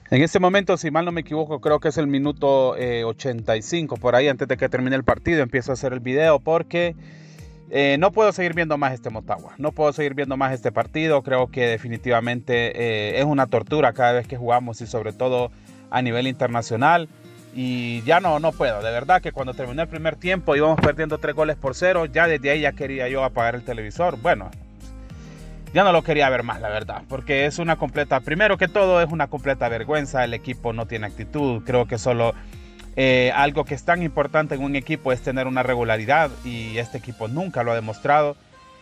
En este momento, si mal no me equivoco, creo que es el minuto 85, por ahí, antes de que termine el partido, empiezo a hacer el video porque no puedo seguir viendo más este Motagua. No puedo seguir viendo más este partido. Creo que definitivamente es una tortura cada vez que jugamos y sobre todo a nivel internacional. Y ya no puedo. De verdad que cuando terminó el primer tiempo íbamos perdiendo 3-0. Ya desde ahí ya quería yo apagar el televisor. Bueno, ya no lo quería ver más, la verdad, porque es una completa, primero que todo es una completa vergüenza. El equipo no tiene actitud. Creo que solo algo que es tan importante en un equipo es tener una regularidad y este equipo nunca lo ha demostrado.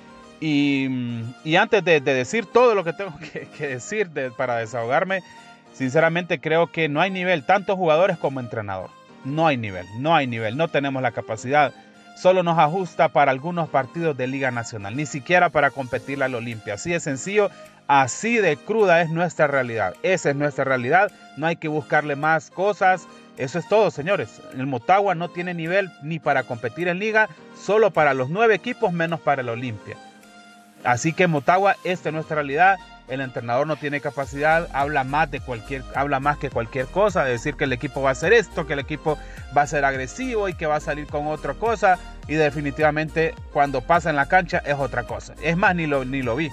Y antes de decir todo lo que tengo que decir para desahogarme, sinceramente creo que no hay nivel, tanto jugadores como entrenador. No hay nivel, no tenemos la capacidad. Solo nos ajusta para algunos partidos de Liga Nacional, ni siquiera para competir al Olimpia. Así de sencillo, así de cruda es nuestra realidad. Esa es nuestra realidad, no hay que buscarle más cosas. Eso es todo, señores. El Motagua no tiene nivel ni para competir en Liga, solo para los 9 equipos menos para el Olimpia. Así que Motagua, esta es nuestra realidad. El entrenador no tiene capacidad, habla más que cualquier cosa, de decir que el equipo va a hacer esto, que el equipo va a ser agresivo y que va a salir con otra cosa, y definitivamente cuando pasa en la cancha es otra cosa. Es más, ni lo vi.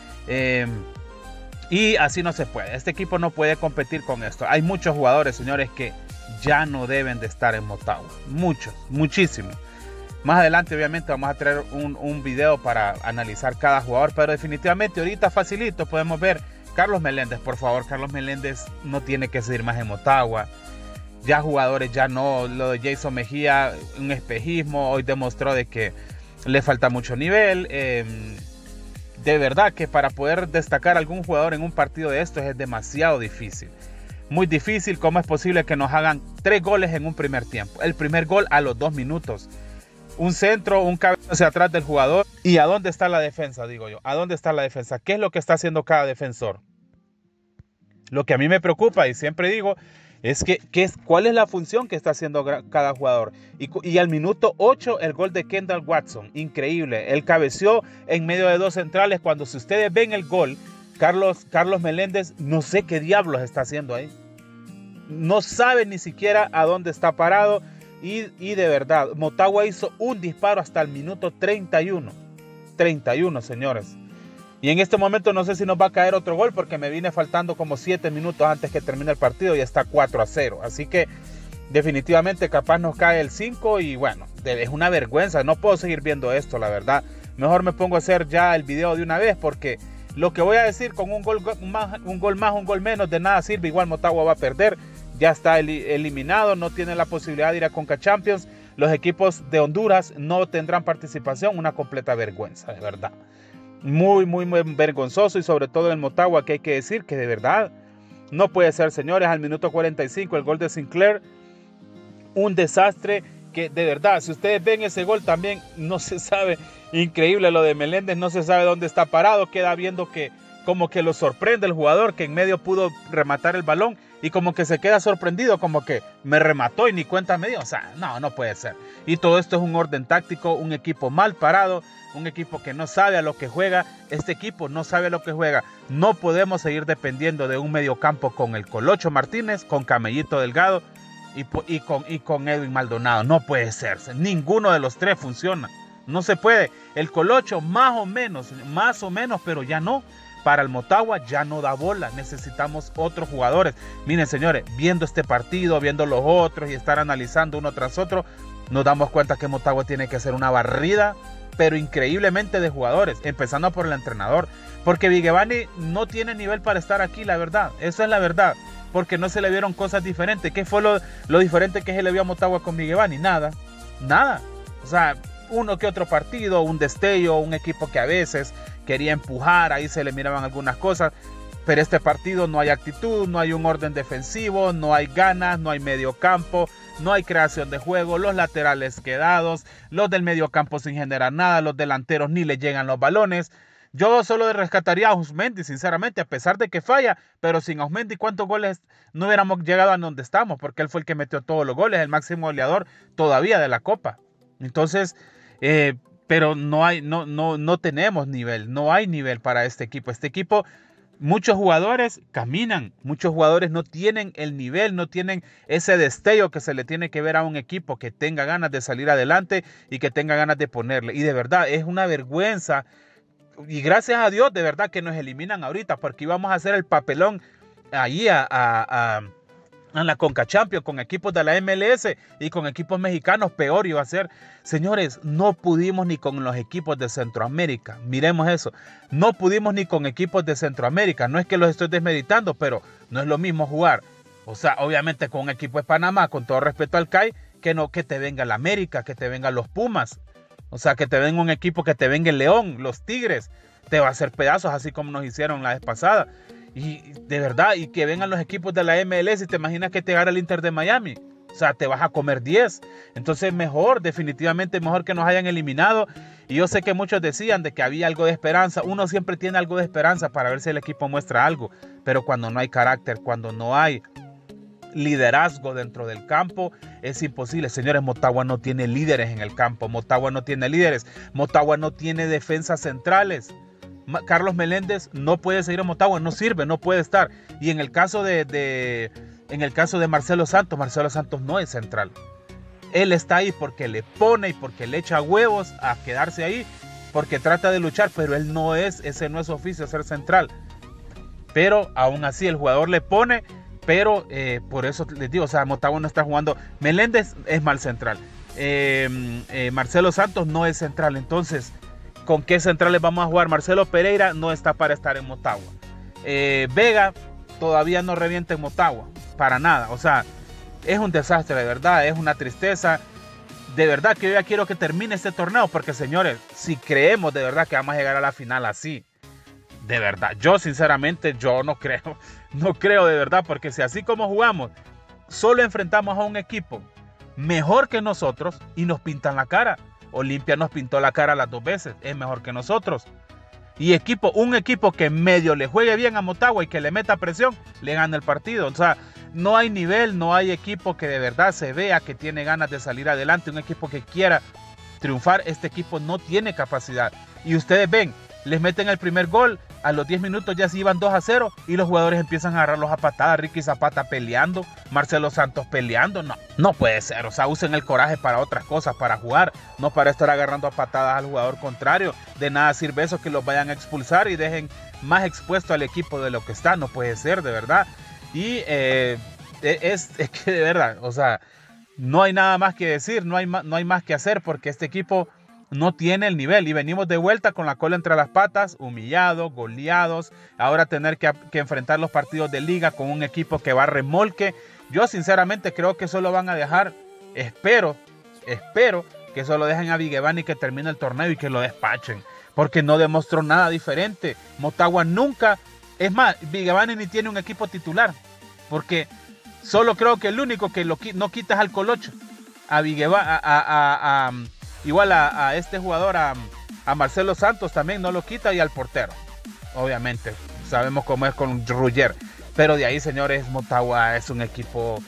Y así no se puede. Este equipo no puede competir con esto. Hay muchos jugadores, señores, que ya no deben de estar en Motagua. Muchos, muchísimos. Más adelante obviamente vamos a traer un video para analizar cada jugador, pero definitivamente ahorita facilito podemos ver Carlos Meléndez. Por favor, Carlos Meléndez no tiene que seguir más en Motagua. Ya jugadores ya no. Lo de Jason Mejía, un espejismo, hoy demostró de que le falta mucho nivel. De verdad que para poder destacar a algún jugador en un partido de estos es demasiado difícil. Muy difícil. ¿Cómo es posible que nos hagan 3 goles en un primer tiempo? El primer gol a los 2 minutos. Un centro, un cabezazo hacia atrás del jugador. ¿Y a dónde está la defensa? Digo yo. ¿A dónde está la defensa? ¿Qué es lo que está haciendo cada defensor? Lo que a mí me preocupa y siempre digo es cuál es la función que está haciendo cada jugador. Y al minuto 8 el gol de Kendall Watson. Increíble. Él cabeció en medio de 2 centrales. Cuando si ustedes ven el gol, Carlos Meléndez no sé qué diablos está haciendo ahí. No sabe ni siquiera a dónde está parado. Y de verdad, Motagua hizo un disparo hasta el minuto 31. 31, señores. Y en este momento no sé si nos va a caer otro gol porque me vine faltando como 7 minutos antes que termine el partido y está 4-0. Así que definitivamente capaz nos cae el 5 y bueno, es una vergüenza. No puedo seguir viendo esto, la verdad. Mejor me pongo a hacer ya el video de una vez porque lo que voy a decir con un gol más, un gol menos, de nada sirve. Igual Motagua va a perder. Ya está eliminado, no tiene la posibilidad de ir a Conca Champions. Los equipos de Honduras no tendrán participación. Una completa vergüenza, de verdad. Muy vergonzoso, y sobre todo en Motagua, que hay que decir que de verdad no puede ser, señores. Al minuto 45 el gol de Sinclair, un desastre que de verdad, si ustedes ven ese gol también no se sabe. Increíble lo de Meléndez, no se sabe dónde está parado, queda viendo que como que lo sorprende el jugador que en medio pudo rematar el balón y como que se queda sorprendido, como que me remató y ni cuenta me dio. O sea, no puede ser. Y todo esto es un orden táctico, un equipo mal parado, un equipo que no sabe a lo que juega. Este equipo no sabe a lo que juega. No podemos seguir dependiendo de un mediocampo con el Colocho Martínez, con Camellito Delgado y con Edwin Maldonado. No puede ser. Ninguno de los tres funciona. No se puede. El Colocho más o menos, pero ya no. Para el Motagua ya no da bola. Necesitamos otros jugadores. Miren, señores, viendo este partido, viendo los otros y estar analizando uno tras otro, nos damos cuenta que Motagua tiene que hacer una barrida, pero increíblemente, de jugadores, empezando por el entrenador, porque Vigevani no tiene nivel para estar aquí, la verdad. Eso es la verdad, porque no se le vieron cosas diferentes. ¿Qué fue lo diferente que se le vio a Motagua con Vigevani? Nada. O sea, uno que otro partido, un destello, un equipo que a veces quería empujar, ahí se le miraban algunas cosas, pero este partido no hay actitud, no hay un orden defensivo, no hay ganas, no hay medio campo, no hay creación de juego, los laterales quedados, los del medio campo sin generar nada, los delanteros ni le llegan los balones. Yo solo rescataría a Auzmendi, sinceramente, a pesar de que falla, pero sin Auzmendi, ¿cuántos goles no hubiéramos llegado a donde estamos? Porque él fue el que metió todos los goles, el máximo goleador todavía de la Copa. Entonces, pero no tenemos nivel, no hay nivel para este equipo. Este equipo Muchos jugadores caminan, muchos jugadores no tienen el nivel, no tienen ese destello que se le tiene que ver a un equipo que tenga ganas de salir adelante y que tenga ganas de ponerle. Y de verdad es una vergüenza. Y gracias a Dios, de verdad que nos eliminan ahorita, porque íbamos a hacer el papelón ahí a la Conca Champions con equipos de la MLS y con equipos mexicanos. Peor iba a ser. Señores, no pudimos ni con los equipos de Centroamérica. Miremos eso. No pudimos ni con equipos de Centroamérica. No es que los estoy desmeditando, pero no es lo mismo jugar. O sea, obviamente con un equipo de Panamá, con todo respeto al CAI, que no que te venga el América, que te vengan los Pumas. O sea, que te venga un equipo, que te venga el León, los Tigres. Te va a hacer pedazos, así como nos hicieron la vez pasada. Y de verdad, y que vengan los equipos de la MLS y te imaginas que te gana el Inter de Miami. O sea, te vas a comer 10. Entonces mejor, definitivamente mejor que nos hayan eliminado. Y yo sé que muchos decían de que había algo de esperanza. Uno siempre tiene algo de esperanza para ver si el equipo muestra algo. Pero cuando no hay carácter, cuando no hay liderazgo dentro del campo, es imposible. Señores, Motagua no tiene líderes en el campo. Motagua no tiene líderes. Motagua no tiene defensas centrales. Carlos Meléndez no puede seguir en Motagua, no sirve, no puede estar. Y en el caso de Marcelo Santos no es central. Él está ahí porque le pone y porque le echa huevos a quedarse ahí, porque trata de luchar, pero él no es, ese no es su oficio, ser central. Pero aún así el jugador le pone, pero por eso les digo, o sea, Motagua no está jugando. Meléndez es mal central. Marcelo Santos no es central, entonces ¿con qué centrales vamos a jugar? Marcelo Pereira no está para estar en Motagua. Vega todavía no revienta en Motagua, para nada. O sea, es un desastre, de verdad, es una tristeza. De verdad que yo ya quiero que termine este torneo, porque señores, si creemos de verdad que vamos a llegar a la final así, de verdad, yo sinceramente, yo no creo de verdad, porque si así como jugamos, solo enfrentamos a un equipo mejor que nosotros y nos pintan la cara. Olimpia nos pintó la cara las 2 veces, es mejor que nosotros. Y un equipo que medio le juegue bien a Motagua y que le meta presión, le gana el partido. O sea, no hay nivel, no hay equipo que de verdad se vea que tiene ganas de salir adelante, un equipo que quiera triunfar. Este equipo no tiene capacidad. Y ustedes ven, les meten el primer gol, a los 10 minutos ya se iban 2-0 y los jugadores empiezan a agarrarlos a patadas. Ricky Zapata peleando, Marcelo Santos peleando. No puede ser. O sea, usen el coraje para otras cosas, para jugar, no para estar agarrando a patadas al jugador contrario. De nada sirve eso, que los vayan a expulsar y dejen más expuesto al equipo de lo que está. No puede ser, de verdad. Y es que de verdad, o sea, no hay nada más que decir, no hay más que hacer, porque este equipo no tiene el nivel y venimos de vuelta con la cola entre las patas, humillados, goleados. Ahora tener que enfrentar los partidos de liga con un equipo que va a remolque. Yo sinceramente creo que solo van a dejar, espero que solo dejen a Vigevani que termine el torneo y que lo despachen, porque no demostró nada diferente. Motagua nunca, es más, Vigevani ni tiene un equipo titular, porque solo creo que el único que no quitas al Colocho, a Vigevani, igual a este jugador, a Marcelo Santos también no lo quita, y al portero. Obviamente, sabemos cómo es con Rugger. Pero de ahí, señores, Motagua es un equipo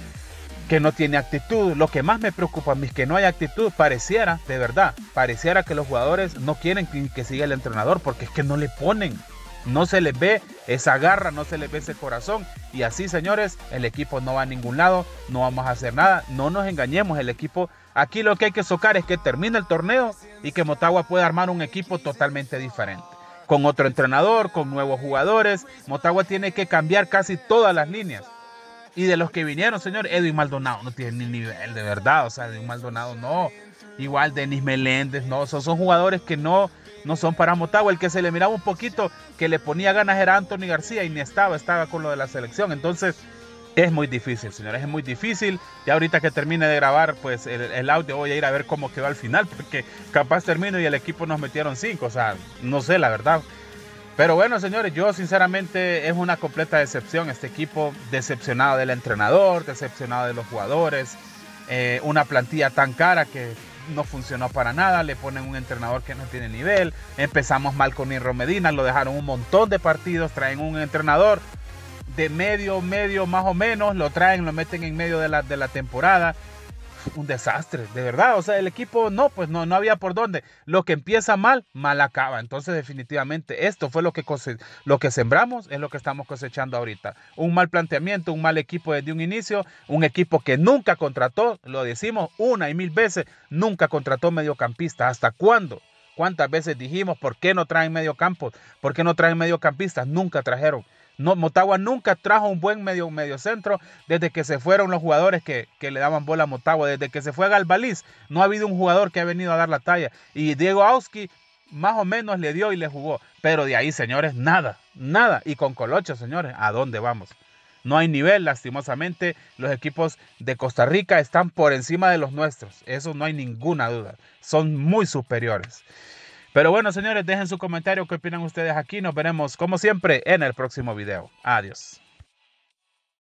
que no tiene actitud. Lo que más me preocupa a mí es que no hay actitud. Pareciera, de verdad, pareciera que los jugadores no quieren que siga el entrenador, porque es que no le ponen. No se les ve esa garra, no se les ve ese corazón. Y así, señores, el equipo no va a ningún lado, no vamos a hacer nada. No nos engañemos, el equipo, aquí lo que hay que socar es que termine el torneo y que Motagua pueda armar un equipo totalmente diferente, con otro entrenador, con nuevos jugadores. Motagua tiene que cambiar casi todas las líneas. Y de los que vinieron, señor, Edwin Maldonado no tiene ni nivel, de verdad. O sea, Edwin Maldonado no. Igual Denis Meléndez, no. Son jugadores que no son para Motagua. El que se le miraba un poquito que le ponía ganas era Anthony García, y ni estaba con lo de la selección. Entonces es muy difícil, señores, es muy difícil. Ya ahorita que termine de grabar pues el audio, voy a ir a ver cómo quedó al final, porque capaz termino y el equipo nos metieron 5. O sea, no sé, la verdad. Pero bueno, señores, yo sinceramente es una completa decepción este equipo. Decepcionado del entrenador, decepcionado de los jugadores. Una plantilla tan cara que no funcionó para nada. Le ponen un entrenador que no tiene nivel. Empezamos mal con Irro Medina, lo dejaron un montón de partidos. Traen un entrenador de medio más o menos, lo traen, lo meten en medio de la temporada. un desastre, de verdad. O sea, el equipo pues no había por dónde. Lo que empieza mal, mal acaba. Entonces, definitivamente, esto fue lo que sembramos, es lo que estamos cosechando ahorita. Un mal planteamiento, un mal equipo desde un inicio, un equipo que nunca contrató, lo decimos una y mil veces, nunca contrató mediocampistas. ¿Hasta cuándo? ¿Cuántas veces dijimos por qué no traen mediocampo? ¿Por qué no traen mediocampistas? Nunca trajeron. No, Motagua nunca trajo un buen mediocentro desde que se fueron los jugadores que le daban bola a Motagua. Desde que se fue Galvaliz, no ha habido un jugador que ha venido a dar la talla. Y Diego Auski más o menos le dio y le jugó. Pero de ahí, señores, nada, nada. Y con Colocho, señores, ¿a dónde vamos? No hay nivel, lastimosamente. Los equipos de Costa Rica están por encima de los nuestros. Eso no hay ninguna duda. Son muy superiores. Pero bueno, señores, dejen su comentario, qué opinan ustedes aquí. Nos veremos, como siempre, en el próximo video. Adiós.